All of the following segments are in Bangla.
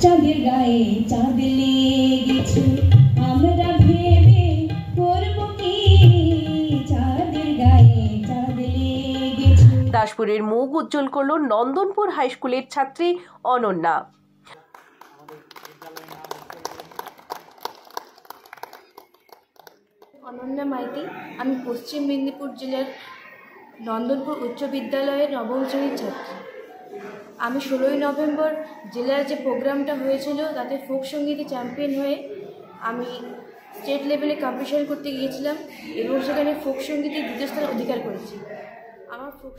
চাঁদের গায়ে চাঁদ লেগেছে আমরা ভেবে করব কি চাঁদের গায়ে চাঁদ লেগেছে। দাসপুরের মুখ উজ্জ্বল করল নন্দনপুর হাই স্কুলের ছাত্রী অনন্যা। অনন্যা মাইতি, আমি পশ্চিম মেদিনীপুর জেলার নন্দনপুর উচ্চ বিদ্যালয়ের নবম শ্রেণীর ছাত্রী। আমি 16ই নভেম্বর জেলার যে প্রোগ্রামটা হয়েছিল তাতে ফোক সঙ্গীতে চ্যাম্পিয়ন হয়ে আমি স্টেট লেভেলে কম্পিটিশন করতে গিয়েছিলাম এবং সেখানে ফোক সঙ্গীতে দ্বিতীয় স্থান অধিকার করেছি। আমার ফোক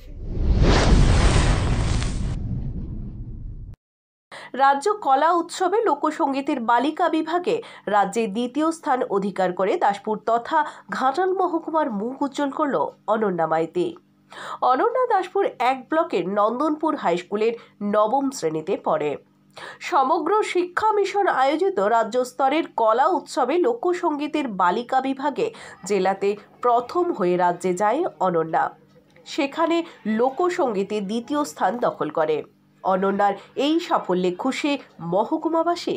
রাজ্য কলা উৎসবে লোকসঙ্গীতের বালিকা বিভাগে রাজ্যে দ্বিতীয় স্থান অধিকার করে দাসপুর তথা ঘাটাল মহকুমার মুখ উজ্জ্বল করল অনন্যা মাইতি। অনন্যা দাসপুর 1 ব্লকের নন্দনপুর হাই স্কুলের নবম শ্রেণীতে পড়ে। সমগ্র শিক্ষা মিশন আয়োজিত রাজ্য স্তরের কলা উৎসবে লোকসঙ্গীতের বালিকা বিভাগে জেলাতে প্রথম হয়ে রাজ্যে যায় অনন্যা। সেখানে লোকসঙ্গীতে দ্বিতীয় স্থান দখল করে। অনন্যার এই সাফল্যে খুশি মহকুমাবাসী।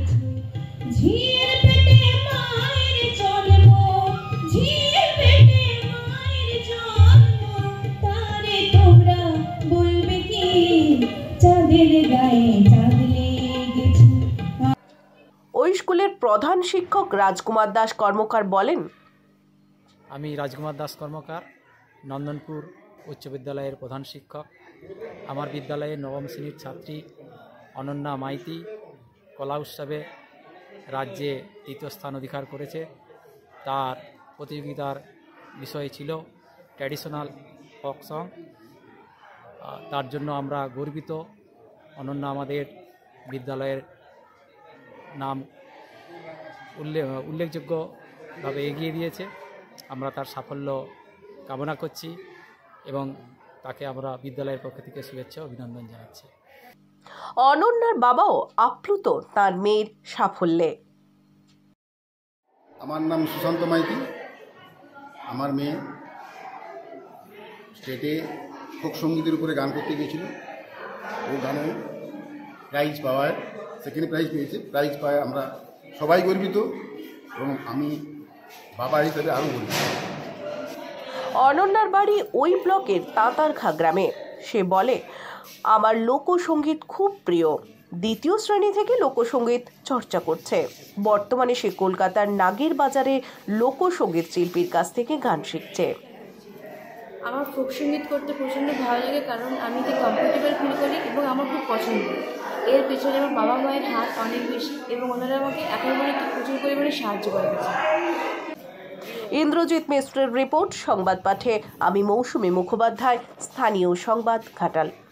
ওই স্কুলের প্রধান শিক্ষক রাজকুমার দাস কর্মকার বলেন, আমি রাজকুমার দাস কর্মকার, নন্দনপুর উচ্চ বিদ্যালয়ের প্রধান শিক্ষক। আমার বিদ্যালয়ের নবম শ্রেণীর ছাত্রী অনন্যা মাইতি কলা উৎসবে রাজ্যে দ্বিতীয় স্থান অধিকার করেছে। তার প্রতিযোগিতার বিষয় ছিল ট্র্যাডিশনাল ফোক সং। তার জন্য আমরা গর্বিত। অনন্যা আমাদের বিদ্যালয়ের নাম উল্লেখযোগ্যভাবে এগিয়ে দিয়েছে। আমরা তার সাফল্য কামনা করছি এবং তাকে আমরা বিদ্যালয়ের পক্ষ থেকে শুভেচ্ছা অভিনন্দন জানাচ্ছি। অনন্যার বাবাও আপ্লুত তার মেয়ের সাফল্যে। আমার নাম সুশান্ত মাইতি। আমার মেয়ে স্টেটে ফোক সঙ্গীতের উপরে গান করতে গিয়েছিল। ও গানে প্রাইজ পাওয়ায় সেকেন্ড প্রাইজ পেয়েছে। প্রাইজ পায় আমরা সবাই গর্বিত এবং আমি বাবা হিসেবে আরও গর্বিত। অনন্যার বাড়ি ওই ব্লকের তাঁতারখা গ্রামে। সে বলে, আমার লোকসঙ্গীত খুব প্রিয়। দ্বিতীয় শ্রেণী থেকে লোকসঙ্গীত চর্চা করছে। বর্তমানে সে কলকাতার নাগের বাজারে লোকসঙ্গীত শিল্পীর কাছ থেকে গান শিখছে। আমার ফোক সঙ্গীত করতে প্রচণ্ড ভালো লাগে, কারণ আমি এতে কমফোর্টেবল ফিল করি এবং আমার খুব পছন্দ। এর পেছনে আমার বাবা মায়ের হাত অনেক বেশি এবং ওনারা আমাকে এখন পর্যন্ত প্রচুর পরিমাণে সাহায্য করে গেছে। ইন্দ্রজিৎ মিশ্রের রিপোর্ট। সংবাদ পাঠে আমি মৌসুমী মুখোপাধ্যায়। স্থানীয় সংবাদ, ঘাটাল।